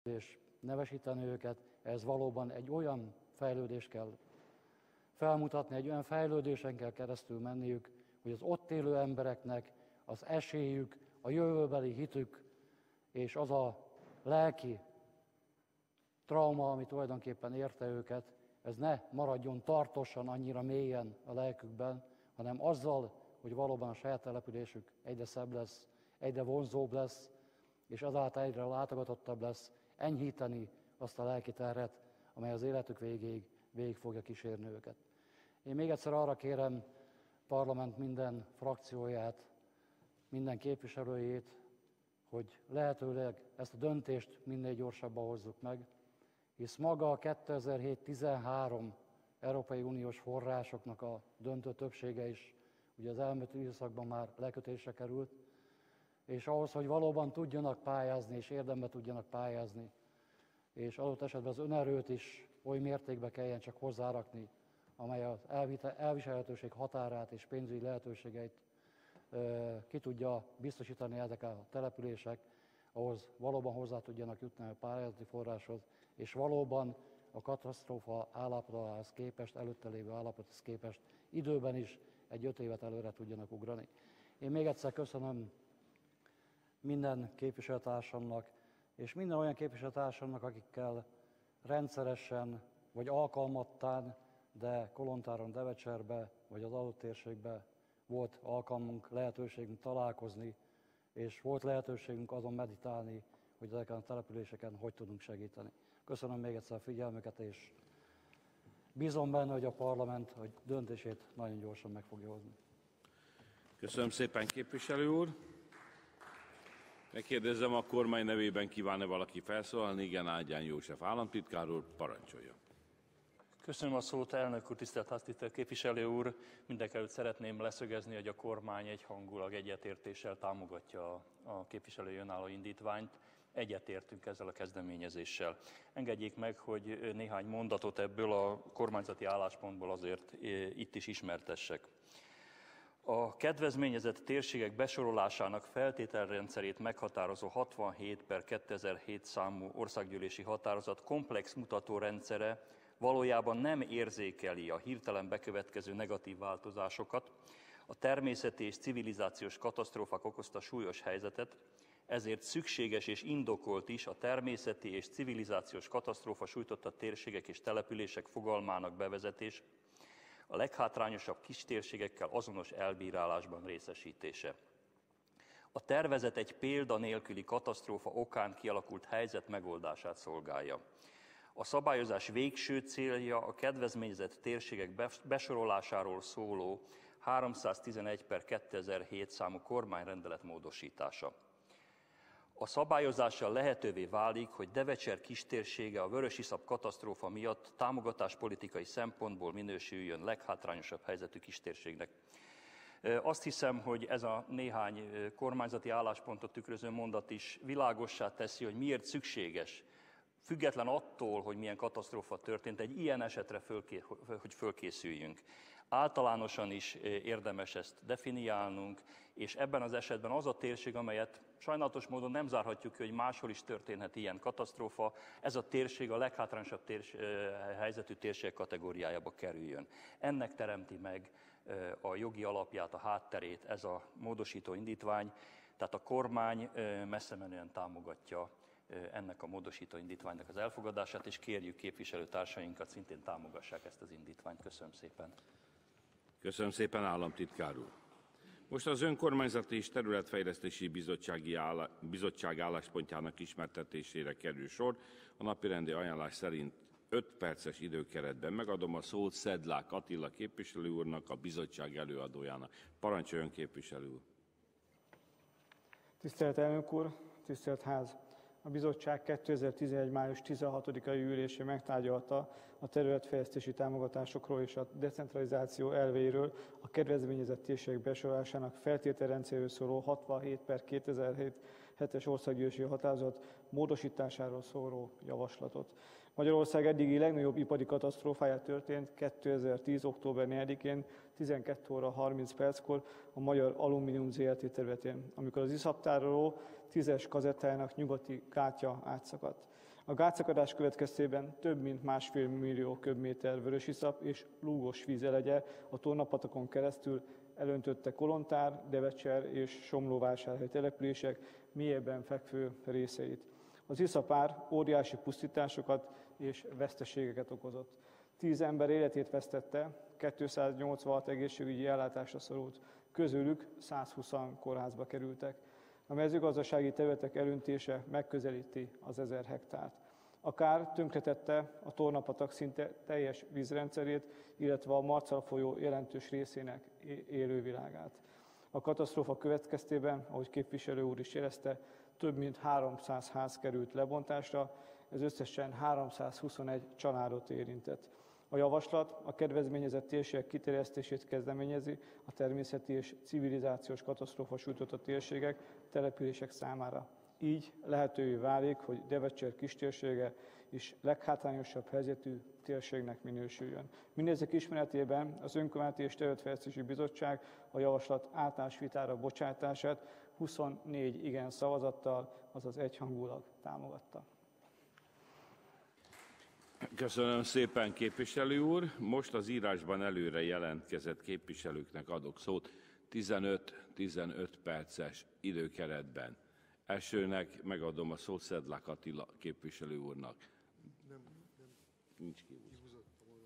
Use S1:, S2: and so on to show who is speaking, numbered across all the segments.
S1: és nevesíteni őket, ez valóban egy olyan fejlődést kell felmutatni, egy olyan fejlődésen kell keresztül menniük, hogy az ott élő embereknek az esélyük, a jövőbeli hitük és az a lelki trauma, ami tulajdonképpen érte őket, ez ne maradjon tartósan annyira mélyen a lelkükben, hanem azzal, hogy valóban a saját településük egyre szebb lesz, egyre vonzóbb lesz, és azáltal egyre látogatottabb lesz, enyhíteni azt a lelki terhet, amely az életük végig fogja kísérni őket. Én még egyszer arra kérem parlament minden frakcióját, minden képviselőjét, hogy lehetőleg ezt a döntést minél gyorsabban hozzuk meg, hisz maga a 2007-13 Európai Uniós forrásoknak a döntő többsége is ugye az elmúlt időszakban már lekötésre került, és ahhoz, hogy valóban tudjanak pályázni, és érdemben tudjanak pályázni, és adott esetben az önerőt is oly mértékben kelljen csak hozzárakni, amely az elviselhetőség határát és pénzügyi lehetőségeit ki tudja biztosítani ezek a települések, ahhoz valóban hozzá tudjanak jutni a pályázati forráshoz, és valóban a katasztrófa állapotához képest, előtte lévő állapothoz képest időben is egy 5 évet előre tudjanak ugrani. Én még egyszer köszönöm minden képviselőtársamnak, és minden olyan képviselőtársamnak, akikkel rendszeresen, vagy alkalmattán, de Kolontáron, Devecserbe, vagy az adott térségbe volt alkalmunk, lehetőségünk találkozni, és volt lehetőségünk azon meditálni, hogy ezeken a településeken hogy tudunk segíteni. Köszönöm még egyszer a figyelmüket, és bízom benne, hogy a parlament a döntését nagyon gyorsan meg fogja hozni.
S2: Köszönöm szépen, képviselő úr! Megkérdezem, a kormány nevében kíván-e valaki felszólalni? Igen, Ágyán József államtitkár úr, parancsolja.
S3: Köszönöm a szót, elnök úr, tisztelt képviselő úr! Mindenekelőtt szeretném leszögezni, hogy a kormány egyhangulag egyetértéssel támogatja a képviselői önálló indítványt. Egyetértünk ezzel a kezdeményezéssel. Engedjék meg, hogy néhány mondatot ebből a kormányzati álláspontból azért itt is ismertessek. A kedvezményezett térségek besorolásának feltételrendszerét meghatározó 67/2007 számú országgyűlési határozat komplex mutatórendszere valójában nem érzékeli a hirtelen bekövetkező negatív változásokat, a természeti és civilizációs katasztrófák okozta súlyos helyzetet, ezért szükséges és indokolt is a természeti és civilizációs katasztrófa sújtotta térségek és települések fogalmának bevezetés, a leghátrányosabb kistérségekkel azonos elbírálásban részesítése. A tervezet egy példa nélküli katasztrófa okán kialakult helyzet megoldását szolgálja. A szabályozás végső célja a kedvezményezett térségek besorolásáról szóló 311/2007 számú kormányrendelet módosítása. A szabályozással lehetővé válik, hogy Devecser kistérsége a vörösiszap katasztrófa miatt támogatáspolitikai szempontból minősüljön leghátrányosabb helyzetű kistérségnek. Azt hiszem, hogy ez a néhány kormányzati álláspontot tükröző mondat is világossá teszi, hogy miért szükséges, független attól, hogy milyen katasztrófa történt, egy ilyen esetre hogy fölkészüljünk. Általánosan is érdemes ezt definiálnunk, és ebben az esetben az a térség, amelyet sajnálatos módon nem zárhatjuk ki, hogy máshol is történhet ilyen katasztrófa, ez a térség a leghátrányosabb helyzetű térség kategóriájába kerüljön. Ennek teremti meg a jogi alapját, a hátterét ez a módosító indítvány, tehát a kormány messze menően támogatja ennek a módosító indítványnak az elfogadását, és kérjük képviselőtársainkat szintén támogassák ezt az indítványt. Köszönöm szépen.
S2: Köszönöm szépen, államtitkár úr. Most az Önkormányzati és Területfejlesztési Bizottság álláspontjának ismertetésére kerül sor. A napirendi ajánlás szerint 5 perces időkeretben megadom a szót Szedlák Attila képviselő úrnak, a bizottság előadójának. Parancsoljon, képviselő úr!
S4: Tisztelt elnök úr, tisztelt ház! A bizottság 2011. május 16-ai ülésén megtárgyalta a területfejlesztési támogatásokról és a decentralizáció elveiről a kedvezményezett térségek besorolásának feltételrendszerről szóló 67/2007-es országgyűlési határozat módosításáról szóló javaslatot. Magyarország eddigi legnagyobb ipari katasztrófája történt 2010. október 4-én 12 óra 30 perckor a Magyar Alumínium Zrt. Területén, amikor az iszaptároló 10-es kazettájának nyugati gátja átszakadt. A gátszakadás következtében több mint 1,5 millió köbméter vörösiszap és lúgos vízelegye a tornapatakon keresztül elöntötte Kolontár, Devecser és Somlóvásárhely települések mélyebben fekvő részeit. Az iszapár óriási pusztításokat és veszteségeket okozott. 10 ember életét vesztette, 286 egészségügyi ellátásra szorult, közülük 120-an kórházba kerültek. A mezőgazdasági területek elöntése megközelíti az 1000 hektárt. A kár tönkretette a Tornapatak szinte teljes vízrendszerét, illetve a Marcal folyó jelentős részének élővilágát. A katasztrófa következtében, ahogy képviselő úr is jelezte, több mint 300 ház került lebontásra, ez összesen 321 családot érintett. A javaslat a kedvezményezett térségek kiterjesztését kezdeményezi a természeti és civilizációs katasztrófa sújtotta térségek, települések számára. Így lehetővé válik, hogy Devecser kistérsége is leghátrányosabb helyzetű térségnek minősüljön. Mindezek ismeretében az Önkormányzati és Területfejlesztési Bizottság a javaslat általános vitára bocsátását 24 igen szavazattal, azaz egyhangulag támogatta.
S2: Köszönöm szépen, képviselő úr. Most az írásban előre jelentkezett képviselőknek adok szót 15-15 perces időkeretben. Elsőnek megadom a szót Szedlák Attila képviselő úrnak. Nincs kihúzott.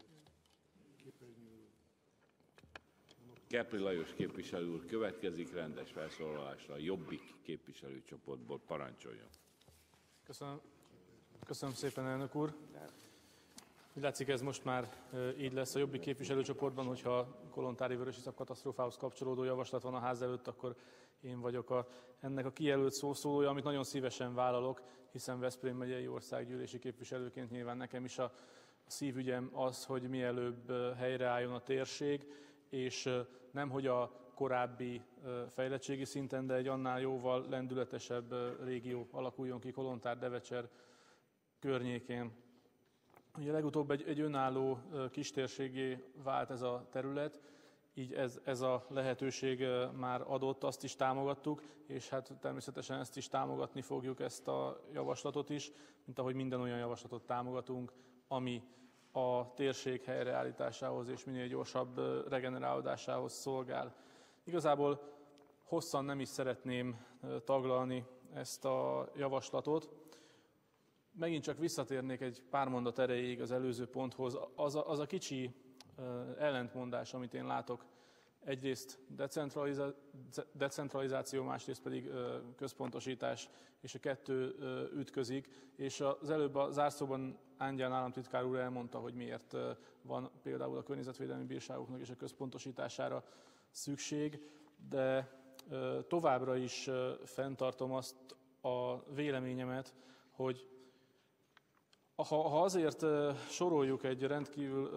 S2: Kepri Lajos képviselő úr következik rendes felszólalásra a Jobbik képviselőcsoportból. Parancsoljon.
S5: Köszönöm szépen, elnök úr. Úgy látszik, ez most már így lesz a Jobbik képviselőcsoportban, hogyha kolontári vörösiszap katasztrófához kapcsolódó javaslat van a ház előtt, akkor én vagyok ennek a kijelölt szószólója, amit nagyon szívesen vállalok, hiszen Veszprém megyei országgyűlési képviselőként nyilván nekem is a szívügyem az, hogy mielőbb helyreálljon a térség, és nemhogy a korábbi fejlettségi szinten, de egy annál jóval lendületesebb régió alakuljon ki Kolontár-Devecser környékén. Ugye legutóbb egy önálló kistérségé vált ez a terület, így ez a lehetőség már adott, azt is támogattuk, és hát természetesen ezt is támogatni fogjuk, ezt a javaslatot is, mint ahogy minden olyan javaslatot támogatunk, ami a térség helyreállításához és minél gyorsabb regenerálódásához szolgál. Igazából hosszan nem is szeretném taglalni ezt a javaslatot. Megint csak visszatérnék egy pár mondat erejéig az előző ponthoz. Az a kicsi ellentmondás, amit én látok, egyrészt decentralizáció, másrészt pedig központosítás, és a kettő ütközik, és az előbb a zárszóban Ángyán államtitkár úr elmondta, hogy miért van például a környezetvédelmi bírságoknak és a központosítására szükség, de továbbra is fenntartom azt a véleményemet, hogy ha azért soroljuk egy rendkívül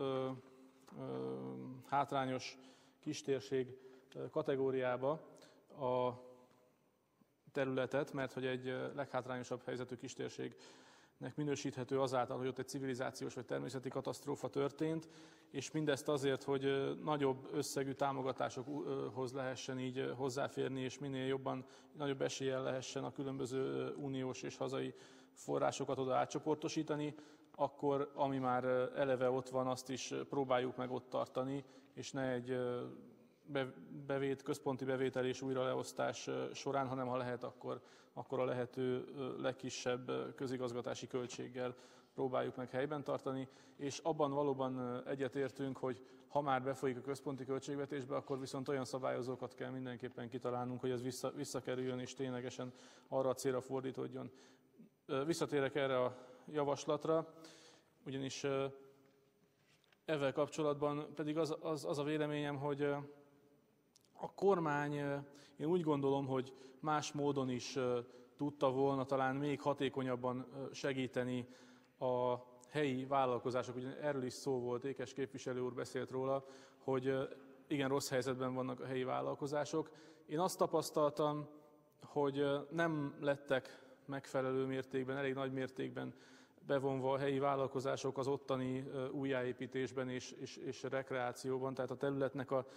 S5: hátrányos kistérség kategóriába a területet, mert hogy egy leghátrányosabb helyzetű kistérségnek minősíthető azáltal, hogy ott egy civilizációs vagy természeti katasztrófa történt, és mindezt azért, hogy nagyobb összegű támogatásokhoz lehessen így hozzáférni, és minél jobban, nagyobb eséllyel lehessen a különböző uniós és hazai forrásokat oda átcsoportosítani, akkor ami már eleve ott van, azt is próbáljuk meg ott tartani, és ne egy központi bevétel és újraleosztás során, hanem ha lehet, akkor a lehető legkisebb közigazgatási költséggel próbáljuk meg helyben tartani, és abban valóban egyetértünk, hogy ha már befolyik a központi költségvetésbe, akkor viszont olyan szabályozókat kell mindenképpen kitalálnunk, hogy ez visszakerüljön és ténylegesen arra a célra fordítódjon. Visszatérek erre a javaslatra, ugyanis ezzel kapcsolatban pedig az a véleményem, hogy a kormány, én úgy gondolom, hogy más módon is tudta volna talán még hatékonyabban segíteni a helyi vállalkozások, ugye erről is szó volt, Ékes képviselő úr beszélt róla, hogy igen rossz helyzetben vannak a helyi vállalkozások. Én azt tapasztaltam, hogy nem lettek megfelelő mértékben, elég nagy mértékben bevonva a helyi vállalkozások az ottani újjáépítésben és rekreációban, tehát a területnek a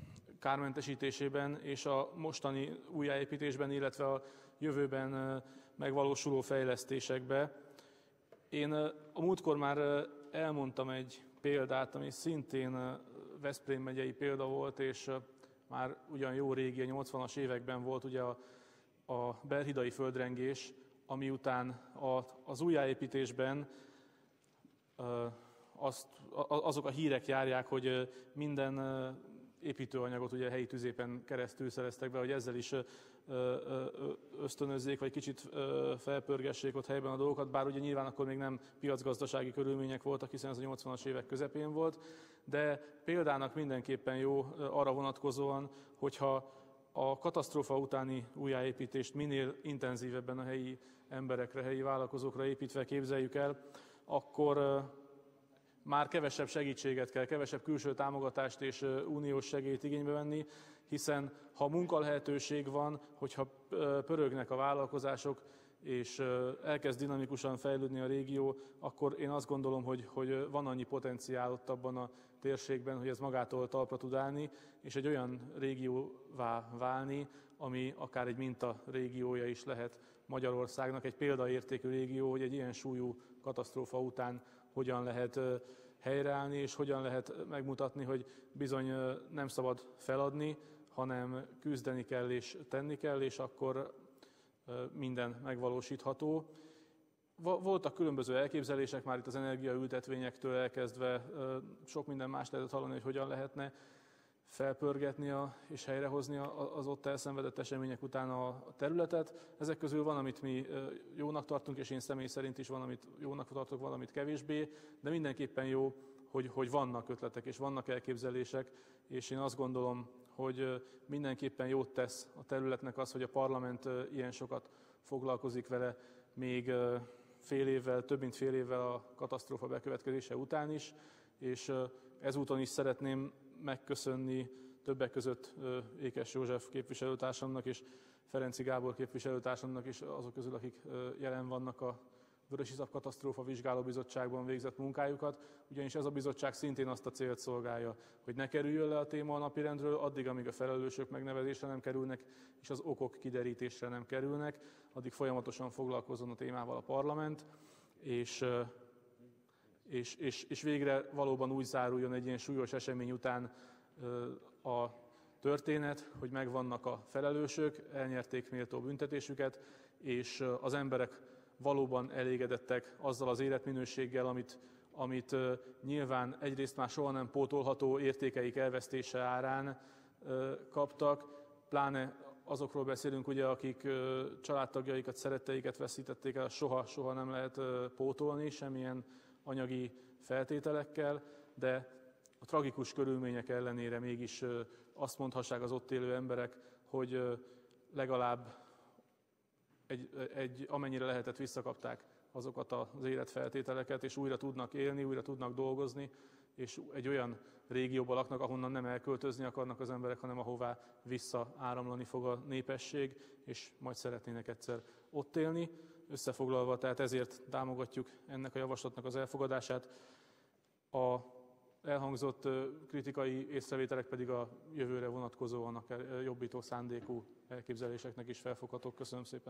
S5: kármentesítésében és a mostani újjáépítésben, illetve a jövőben megvalósuló fejlesztésekbe. Én a múltkor már elmondtam egy példát, ami szintén Veszprém megyei példa volt, és már ugyan jó régi, a 80-as években volt ugye a belhidai földrengés, ami után az újjáépítésben azok a hírek járják, hogy minden építőanyagot ugye helyi tüzépen keresztül szereztek be, hogy ezzel is ösztönözzék, vagy kicsit felpörgessék ott helyben a dolgokat, bár ugye nyilván akkor még nem piacgazdasági körülmények voltak, hiszen ez a 80-as évek közepén volt, de példának mindenképpen jó arra vonatkozóan, hogyha a katasztrófa utáni újjáépítést minél intenzívebben a helyi emberekre, helyi vállalkozókra építve képzeljük el, akkor már kevesebb segítséget kell, kevesebb külső támogatást és uniós segélyt igénybe venni, hiszen ha munkalehetőség van, hogyha pörögnek a vállalkozások, és elkezd dinamikusan fejlődni a régió, akkor én azt gondolom, hogy van annyi potenciál ott abban a térségben, hogy ez magától talpra tud állni, és egy olyan régióvá válni, ami akár egy minta régiója is lehet Magyarországnak, egy példaértékű régió, hogy egy ilyen súlyú katasztrófa után hogyan lehet helyreállni, és hogyan lehet megmutatni, hogy bizony nem szabad feladni, hanem küzdeni kell és tenni kell, és akkor minden megvalósítható. Voltak különböző elképzelések már itt az energiaültetvényektől elkezdve, sok minden más lehetett hallani, hogy hogyan lehetne felpörgetni és helyrehozni az ott elszenvedett események után a területet. Ezek közül van, amit mi jónak tartunk, és én személy szerint is van, amit jónak tartok, van, amit kevésbé, de mindenképpen jó, hogy vannak ötletek és vannak elképzelések, és én azt gondolom, hogy mindenképpen jót tesz a területnek az, hogy a parlament ilyen sokat foglalkozik vele még fél évvel, több mint fél évvel a katasztrófa bekövetkezése után is, és ezúton is szeretném megköszönni többek között Ékes József képviselőtársamnak és Ferenci Gábor képviselőtársamnak is, azok közül, akik jelen vannak a Vörösiszap Katasztrófa Vizsgálóbizottságban végzett munkájukat, ugyanis ez a bizottság szintén azt a célt szolgálja, hogy ne kerüljön le a téma a napirendről, addig, amíg a felelősök megnevezésre nem kerülnek, és az okok kiderítésre nem kerülnek, addig folyamatosan foglalkozzon a témával a parlament, és végre valóban úgy záruljon egy ilyen súlyos esemény után a történet, hogy megvannak a felelősök, elnyerték méltó büntetésüket, és az emberek valóban elégedettek azzal az életminőséggel, amit nyilván egyrészt már soha nem pótolható értékeik elvesztése árán kaptak, pláne azokról beszélünk, ugye, akik családtagjaikat, szeretteiket veszítették el, soha nem lehet pótolni semmilyen anyagi feltételekkel, de a tragikus körülmények ellenére mégis azt mondhassák az ott élő emberek, hogy legalább amennyire lehetett visszakapták azokat az életfeltételeket, és újra tudnak élni, újra tudnak dolgozni, és egy olyan régióban laknak, ahonnan nem elköltözni akarnak az emberek, hanem ahová visszaáramlani fog a népesség, és majd szeretnének egyszer ott élni. Összefoglalva, tehát ezért támogatjuk ennek a javaslatnak az elfogadását. A elhangzott kritikai észrevételek pedig a jövőre vonatkozóan akár jobbító szándékú elképzeléseknek is felfoghatók. Köszönöm szépen.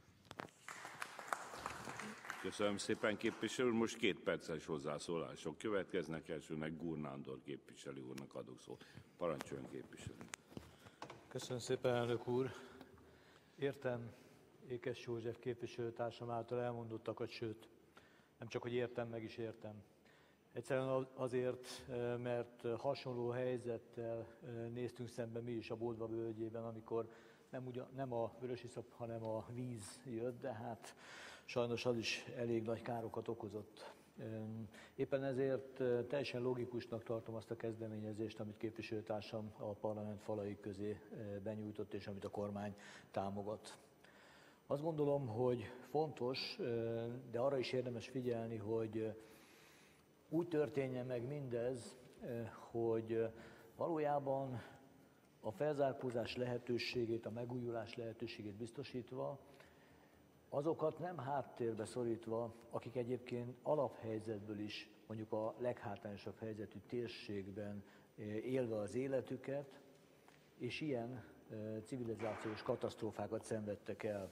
S2: Köszönöm szépen, képviselő úr. Most 2 perces hozzászólások következnek. Elsőnek Gúr Nándor képviselő úrnak adok szót. Parancsoljon, képviselő.
S6: Köszönöm szépen, elnök úr. Értem Ékes József képviselőtársam által elmondottakat, sőt, nem csak, hogy értem, meg is értem. Egyszerűen azért, mert hasonló helyzettel néztünk szembe mi is a Bodva völgyében, amikor nem a vörösiszap, hanem a víz jött, de hát sajnos az is elég nagy károkat okozott. Éppen ezért teljesen logikusnak tartom azt a kezdeményezést, amit képviselőtársam a parlament falai közé benyújtott, és amit a kormány támogat. Azt gondolom, hogy fontos, de arra is érdemes figyelni, hogy úgy történjen meg mindez, hogy valójában a felzárkózás lehetőségét, a megújulás lehetőségét biztosítva, azokat nem háttérbe szorítva, akik egyébként alaphelyzetből is, mondjuk a leghátrányosabb helyzetű térségben élve az életüket, és ilyen civilizációs katasztrófákat szenvedtek el.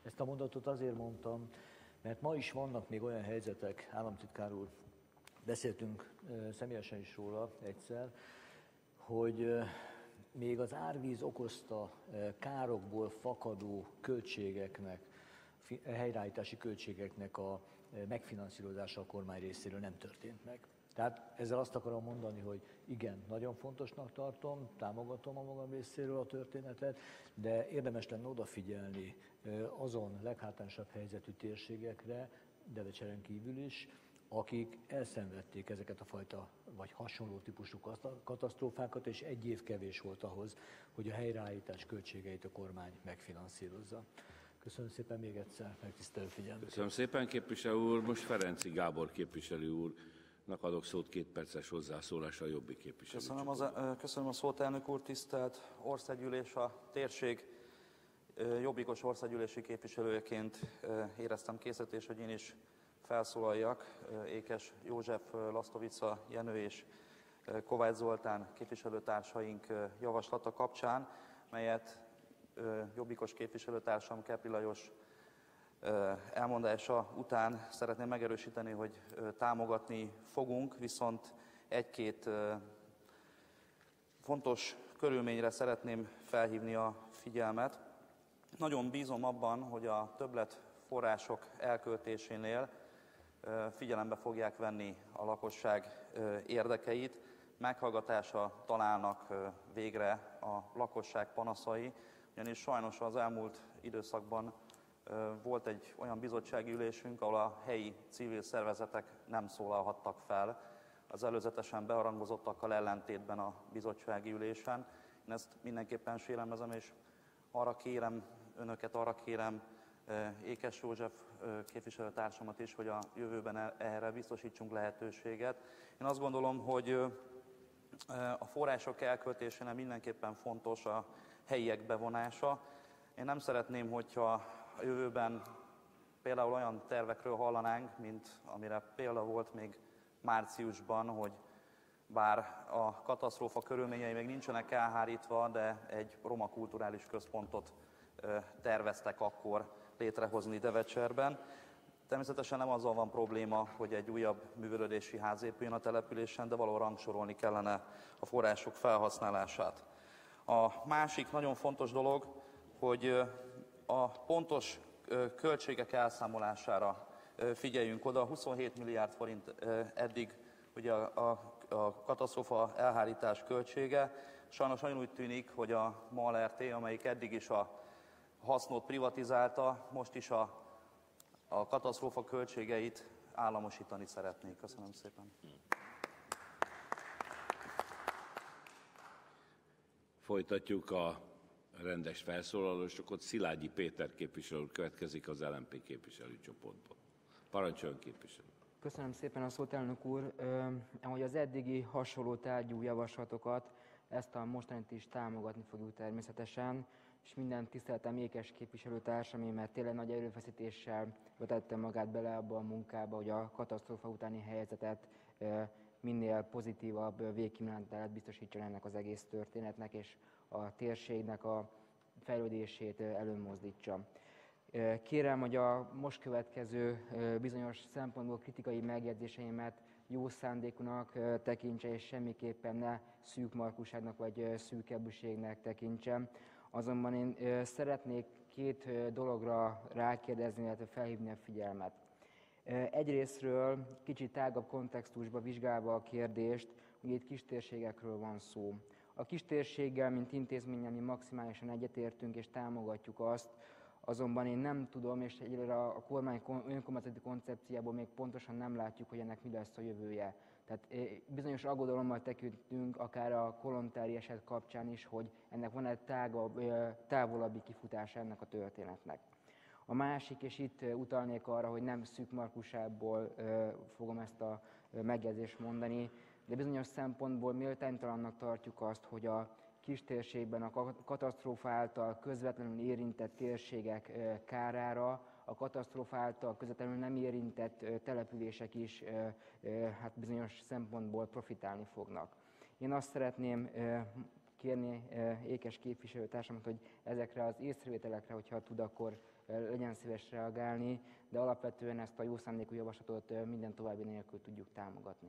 S6: Ezt a mondatot azért mondtam, mert ma is vannak még olyan helyzetek, államtitkár úr, beszéltünk személyesen is róla egyszer, hogy még az árvíz okozta károkból fakadó költségeknek, helyreállítási költségeknek a megfinanszírozása a kormány részéről nem történt meg. Tehát ezzel azt akarom mondani, hogy igen, nagyon fontosnak tartom, támogatom a magam részéről a történetet, de érdemes lenne odafigyelni azon leghátrányosabb helyzetű térségekre, Devecseren kívül is, akik elszenvedték ezeket a fajta vagy hasonló típusú katasztrófákat, és egy év kevés volt ahhoz, hogy a helyreállítás költségeit a kormány megfinanszírozza. Köszönöm szépen még egyszer, megtisztelő figyelmet.
S2: Köszönöm szépen, képviselő úr. Most Ferenczy Gábor képviselő úrnak adok szót 2 perces hozzászólásra a Jobbik képviselő.
S7: Köszönöm a szót, elnök úr, tisztelt országgyűlés, a térség jobbikos országgyűlési képviselőjeként éreztem készítést, hogy én is felszólaljak. Ékes József, Lasztovica Jenő és Kovács Zoltán képviselőtársaink javaslata kapcsán, melyet jobbikos képviselőtársam Kepri Lajos elmondása után szeretném megerősíteni, hogy támogatni fogunk, viszont egy-két fontos körülményre szeretném felhívni a figyelmet. Nagyon bízom abban, hogy a többlet források elköltésénél figyelembe fogják venni a lakosság érdekeit, meghallgatásra találnak végre a lakosság panaszai, ugyanis sajnos az elmúlt időszakban volt egy olyan bizottsági ülésünk, ahol a helyi civil szervezetek nem szólalhattak fel az előzetesen beharangozottakkal ellentétben a bizottsági ülésen. Én ezt mindenképpen sérelmezem, és arra kérem önöket, arra kérem Ékes József képviselőtársamat is, hogy a jövőben erre biztosítsunk lehetőséget. Én azt gondolom, hogy a források elköltésénél mindenképpen fontos a helyiek bevonása. Én nem szeretném, hogyha a jövőben például olyan tervekről hallanánk, mint amire példa volt még márciusban, hogy bár a katasztrófa körülményei még nincsenek elhárítva, de egy roma kulturális központot terveztek akkor létrehozni Devecserben. Természetesen nem azzal van probléma, hogy egy újabb művelődési ház épüljön a településen, de valahol rangsorolni kellene a források felhasználását. A másik nagyon fontos dolog, hogy a pontos költségek elszámolására figyeljünk oda. 27 milliárd forint eddig ugye a katasztrófa elhárítás költsége. Sajnos nagyon úgy tűnik, hogy a MAL RT, amelyik eddig is a hasznot privatizálta, most is a katasztrófa költségeit államosítani szeretnék. Köszönöm szépen.
S2: Folytatjuk a rendes felszólalásokat. Szilágyi Péter képviselő úr következik az LMP képviselőcsoportból. Parancsoljon, képviselő.
S8: Köszönöm szépen a szót, elnök úr. Ahogy az eddigi hasonló tárgyú javaslatokat, ezt a mostanit is támogatni fogjuk természetesen, és minden tiszteletem Ékes képviselőtársam, mert tényleg nagy erőfeszítéssel vetette magát bele abba a munkába, hogy a katasztrófa utáni helyzetet minél pozitívabb végkimenetelet biztosítson ennek az egész történetnek, és a térségnek a fejlődését előmozdítsa. Kérem, hogy a most következő bizonyos szempontból kritikai megjegyzéseimet jó szándékúnak tekintse, és semmiképpen ne szűkmarkúságnak vagy szűkebbűségnek tekintsem. Azonban én szeretnék 2 dologra rákérdezni, illetve felhívni a figyelmet. Egyrészről kicsit tágabb kontextusba vizsgálva a kérdést, hogy itt kistérségekről van szó. A kistérséggel, mint intézménnyel mi maximálisan egyetértünk és támogatjuk azt, azonban én nem tudom, és egyelőre a kormány önkormányzati koncepciából még pontosan nem látjuk, hogy ennek mi lesz a jövője. Tehát bizonyos aggodalommal tekintünk, akár a kolontári eset kapcsán is, hogy ennek van egy távolabbi kifutása ennek a történetnek. A másik, és itt utalnék arra, hogy nem szűkmarkúságból fogom ezt a megjegyzést mondani, de bizonyos szempontból méltánytalannak tartjuk azt, hogy a kistérségben a katasztrófa által közvetlenül érintett térségek kárára a katasztrófa által közvetlenül nem érintett települések is hát bizonyos szempontból profitálni fognak. Én azt szeretném kérni Ékes képviselőtársamat, hogy ezekre az észrevételekre, hogyha tud, akkor legyen szíves reagálni, de alapvetően ezt a jó szándékú javaslatot minden további nélkül tudjuk támogatni.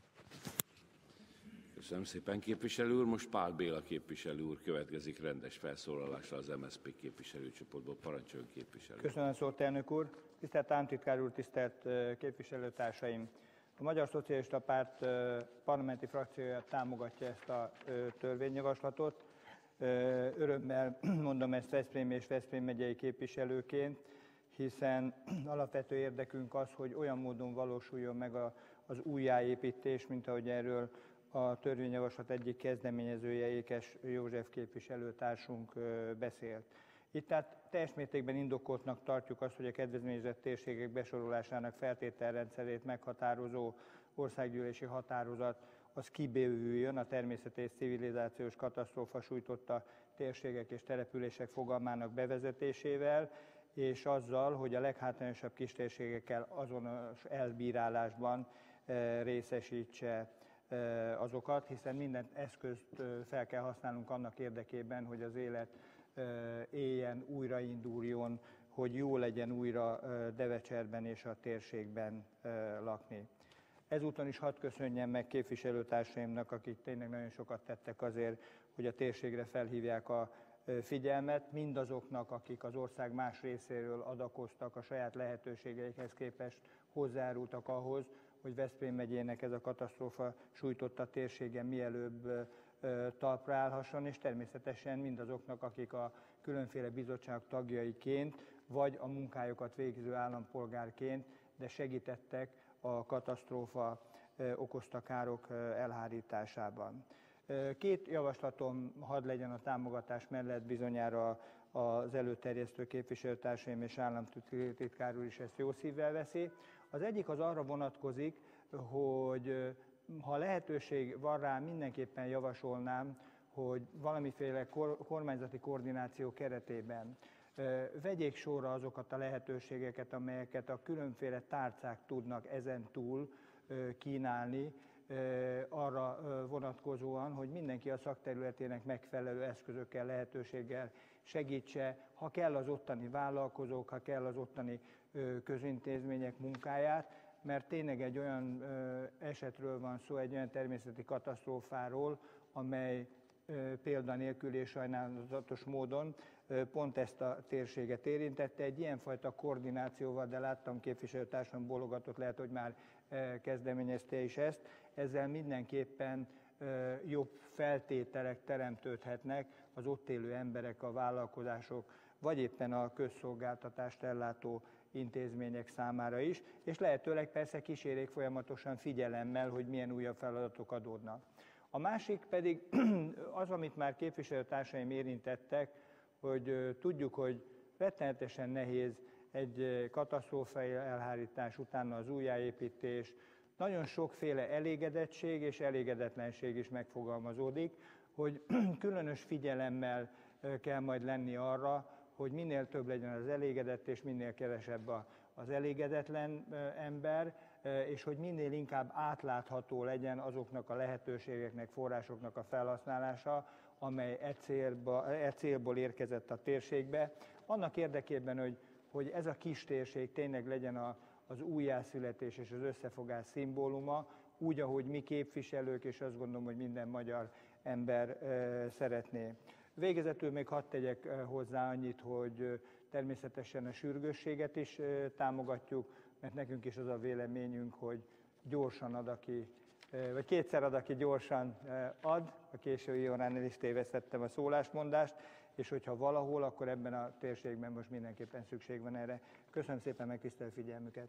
S2: Köszönöm szépen, képviselő úr. Most Pál Béla képviselő úr következik rendes felszólalásra az MSZP képviselőcsoportból. Parancsoljon, képviselő.
S9: Köszönöm a szót, elnök úr. Tisztelt államtitkár úr, tisztelt képviselőtársaim! A Magyar Szocialista Párt parlamenti frakciója támogatja ezt a törvényjavaslatot. Örömmel mondom ezt Veszprém és Veszprém megyei képviselőként, hiszen alapvető érdekünk az, hogy olyan módon valósuljon meg az újjáépítés, mint ahogy erről a törvényjavaslat egyik kezdeményezője, Ékes József képviselőtársunk beszélt. Itt tehát teljes mértékben indokoltnak tartjuk azt, hogy a kedvezményezett térségek besorolásának feltételrendszerét meghatározó országgyűlési határozat az kibővüljön a természeti és civilizációs katasztrófa sújtotta térségek és települések fogalmának bevezetésével, és azzal, hogy a leghátrányosabb kistérségekkel azonos elbírálásban részesítse azokat, hiszen minden eszközt fel kell használnunk annak érdekében, hogy az élet éljen, újrainduljon, hogy jó legyen újra Devecserben és a térségben lakni. Ezúton is hadd köszönjem meg képviselőtársaimnak, akik tényleg nagyon sokat tettek azért, hogy a térségre felhívják a figyelmet, mindazoknak, akik az ország más részéről adakoztak, a saját lehetőségeikhez képest hozzájárultak ahhoz, hogy Veszprém megyének ez a katasztrófa sújtotta térsége mielőbb talpra állhasson, és természetesen mindazoknak, akik a különféle bizottságok tagjaiként, vagy a munkájukat végző állampolgárként, de segítettek a katasztrófa okozta károk elhárításában. Két javaslatom hadd legyen a támogatás mellett, bizonyára az előterjesztő képviselőtársaim és államtitkár úr is ezt jó szívvel veszi. Az egyik az arra vonatkozik, hogy ha lehetőség van rá, mindenképpen javasolnám, hogy valamiféle kormányzati koordináció keretében vegyék sorra azokat a lehetőségeket, amelyeket a különféle tárcák tudnak ezen túl kínálni, arra vonatkozóan, hogy mindenki a szakterületének megfelelő eszközökkel, lehetőséggel segítse, ha kell az ottani vállalkozók, ha kell az ottani közintézmények munkáját, mert tényleg egy olyan esetről van szó, egy olyan természeti katasztrófáról, amely példanélkül és sajnálatos módon pont ezt a térséget érintette. Egy ilyenfajta koordinációval, de láttam képviselőtársam bólogatott, lehet, hogy már kezdeményezte is ezt, ezzel mindenképpen jobb feltételek teremtődhetnek az ott élő emberek, a vállalkozások, vagy éppen a közszolgáltatást ellátó intézmények számára is, és lehetőleg persze kísérjék folyamatosan figyelemmel, hogy milyen újabb feladatok adódnak. A másik pedig az, amit már képviselőtársaim érintettek, hogy tudjuk, hogy rettenetesen nehéz egy katasztrófai elhárítás után az újjáépítés, nagyon sokféle elégedettség és elégedetlenség is megfogalmazódik, hogy különös figyelemmel kell majd lenni arra, hogy minél több legyen az elégedett és minél kevesebb az elégedetlen ember, és hogy minél inkább átlátható legyen azoknak a lehetőségeknek, forrásoknak a felhasználása, amely e célból érkezett a térségbe. Annak érdekében, hogy ez a kis térség tényleg legyen az újjászületés és az összefogás szimbóluma, úgy, ahogy mi képviselők, és azt gondolom, hogy minden magyar ember szeretné. Végezetül még hadd tegyek hozzá annyit, hogy természetesen a sürgősséget is támogatjuk, mert nekünk is az a véleményünk, hogy gyorsan ad, aki, vagy kétszer ad, aki gyorsan ad. A késői órán el is tévesztettem a szólásmondást, és hogyha valahol, akkor ebben a térségben most mindenképpen szükség van erre. Köszönöm szépen megtisztelő figyelmüket.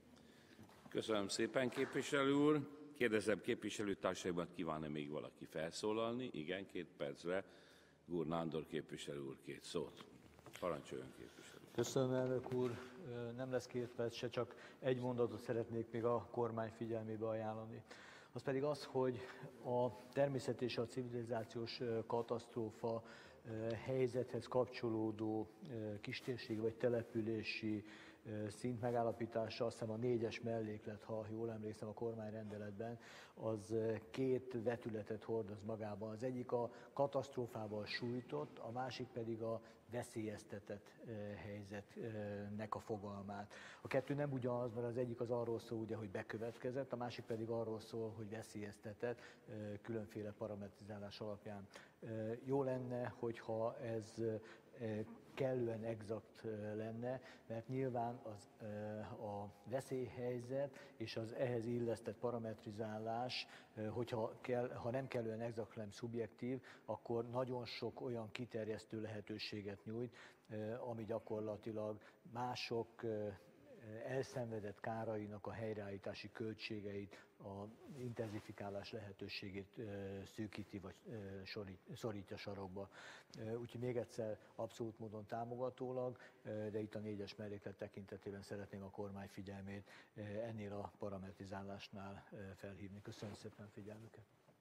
S2: Köszönöm szépen, képviselő úr. Kérdezem képviselőtársaimat, kíván-e még valaki felszólalni? Igen, 2 percre. Gur Nándor képviselő úr 2 szót. Parancsoljon, képviselő.
S6: Köszönöm, elnök úr. Nem lesz 2 perc se, csak egy mondatot szeretnék még a kormány figyelmébe ajánlani. Az pedig az, hogy a természet és a civilizációs katasztrófa helyzethez kapcsolódó kistérségi vagy települési szint megállapítása, azt hiszem a 4-es melléklet, ha jól emlékszem a kormányrendeletben, az 2 vetületet hordoz magában. Az egyik a katasztrófával sújtott, a másik pedig a veszélyeztetett helyzetnek a fogalmát. A 2 nem ugyanaz, mert az egyik az arról szól, ugye, hogy bekövetkezett, a másik pedig arról szól, hogy veszélyeztetett különféle parametrizálás alapján. Jó lenne, hogyha ez kellően exakt lenne, mert nyilván a veszélyhelyzet és az ehhez illesztett parametrizálás, ha nem kellően exakt, hanem szubjektív, akkor nagyon sok olyan kiterjesztő lehetőséget nyújt, ami gyakorlatilag mások elszenvedett kárainak a helyreállítási költségeit, az intenzifikálás lehetőségét szűkíti vagy szorítja sarokba. Úgyhogy még egyszer abszolút módon támogatólag, de itt a 4-es melléklet tekintetében szeretném a kormány figyelmét ennél a parametrizálásnál felhívni. Köszönöm szépen figyelmüket.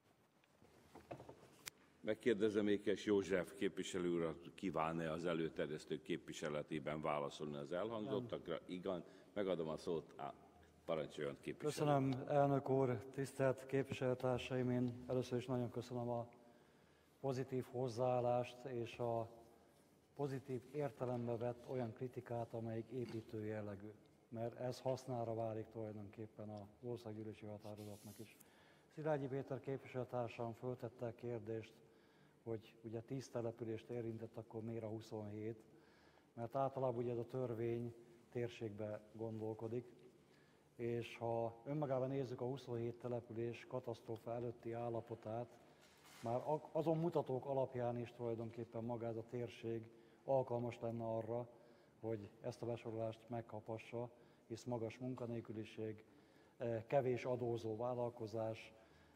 S2: Megkérdezem Ékes József képviselő urat, kíván-e az előterjesztő képviseletében válaszolni az elhangzottakra? Igen, megadom a szót, parancsoljon képviselő.
S1: Köszönöm, elnök úr, tisztelt képviselőtársaim, én először is nagyon köszönöm a pozitív hozzáállást és a pozitív értelembe vett olyan kritikát, amelyik építő jellegű, mert ez hasznára válik tulajdonképpen az országgyűlési határozatnak is. Szilágyi Péter képviselőtársam föltette a kérdést, hogy ugye 10 települést érintett, akkor miért a 27, mert általában ugye ez a törvény térségbe gondolkodik, és ha önmagában nézzük a 27 település katasztrófa előtti állapotát, már azon mutatók alapján is tulajdonképpen maga ez a térség alkalmas lenne arra, hogy ezt a besorolást megkapassa, hisz magas munkanélküliség, kevés adózó vállalkozás,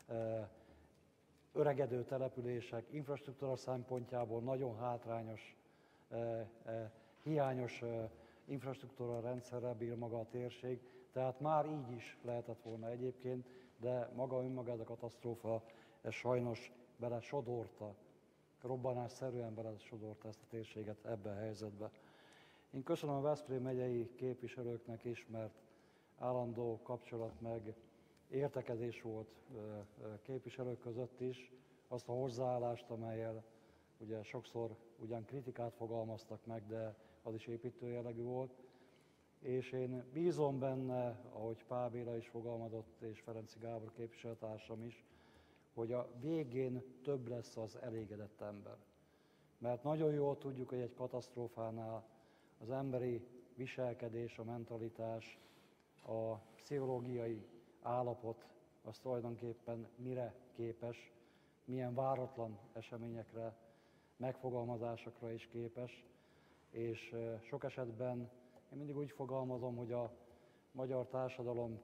S1: öregedő települések, infrastruktúra szempontjából nagyon hátrányos, hiányos infrastruktúra rendszerrel bír maga a térség, tehát már így is lehetett volna egyébként, de maga önmagát a katasztrófa sajnos belesodorta, robbanásszerűen belesodorta ezt a térséget ebbe a helyzetbe. Én köszönöm a Veszprém megyei képviselőknek is, mert állandó kapcsolat meg értekezés volt képviselők között is, azt a hozzáállást, amellyel ugye sokszor ugyan kritikát fogalmaztak meg, de az is építő jellegű volt. És én bízom benne, ahogy Pál Béla is fogalmazott, és Ferenci Gábor képviselőtársam is, hogy a végén több lesz az elégedett ember. Mert nagyon jól tudjuk, hogy egy katasztrófánál az emberi viselkedés, a mentalitás, a pszichológiai állapot az tulajdonképpen mire képes, milyen váratlan eseményekre, megfogalmazásokra is képes, és sok esetben én mindig úgy fogalmazom, hogy a magyar társadalom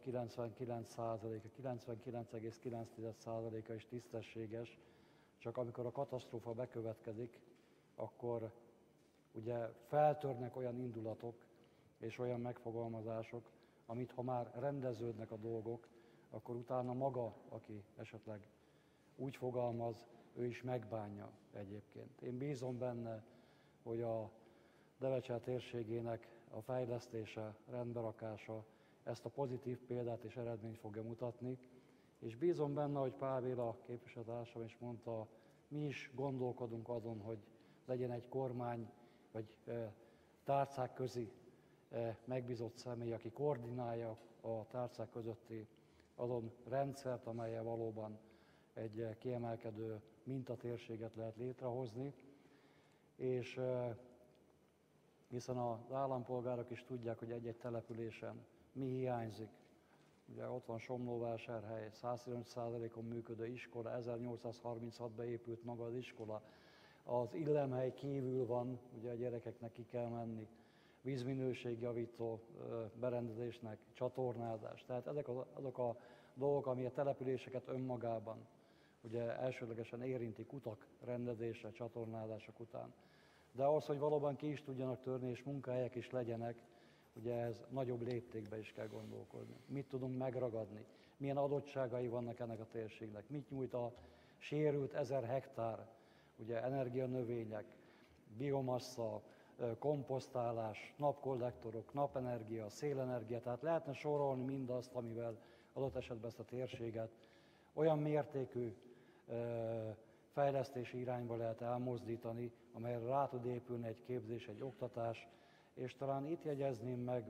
S1: 99,9% is tisztességes, csak amikor a katasztrófa bekövetkezik, akkor ugye feltörnek olyan indulatok és olyan megfogalmazások, amit ha már rendeződnek a dolgok, akkor utána maga, aki esetleg úgy fogalmaz, ő is megbánja egyébként. Én bízom benne, hogy a Devecser térségének a fejlesztése, rendberakása ezt a pozitív példát és eredményt fogja mutatni, és bízom benne, hogy Pál Béla képviselőtársam is mondta, mi is gondolkodunk azon, hogy legyen egy kormány, vagy tárcák közi megbízott személy, aki koordinálja a tárcák közötti azon rendszert, amellyel valóban egy kiemelkedő mintatérséget lehet létrehozni, és hiszen az állampolgárok is tudják, hogy egy-egy településen mi hiányzik. Ugye ott van Somlóvásárhely, 115%-on működő iskola, 1836-ban épült maga az iskola. Az illemhely kívül van, ugye a gyerekeknek ki kell menni, vízminőségjavító berendezésnek, csatornázás. Tehát ezek azok a dolgok, ami a településeket önmagában ugye elsődlegesen érintik utak rendezése, csatornázások után. De ahhoz, hogy valóban ki is tudjanak törni és munkahelyek is legyenek, ugye ez nagyobb léptékben is kell gondolkodni. Mit tudunk megragadni? Milyen adottságai vannak ennek a térségnek? Mit nyújt a sérült 1000 hektár, ugye energianövények, biomassa, komposztálás, napkollektorok, napenergia, szélenergia, tehát lehetne sorolni mindazt, amivel adott esetben ezt a térséget olyan mértékű fejlesztési irányba lehet elmozdítani, amelyre rá tud épülni egy képzés, egy oktatás, és talán itt jegyezném meg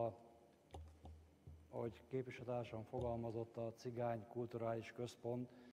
S1: ahogy képviselőtársam fogalmazott, a Cigány Kulturális Központ,